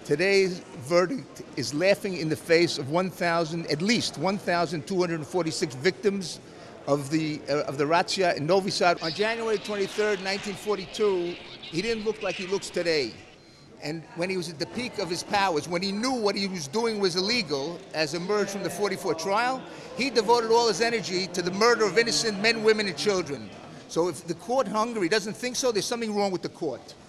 Today's verdict is laughing in the face of at least 1,246 victims of the razzia in Novi Sad. On January 23rd, 1942, he didn't look like he looks today. And when he was at the peak of his powers, when he knew what he was doing was illegal, as emerged from the 44 trial, he devoted all his energy to the murder of innocent men, women, and children. So if the court in Hungary doesn't think so, there's something wrong with the court.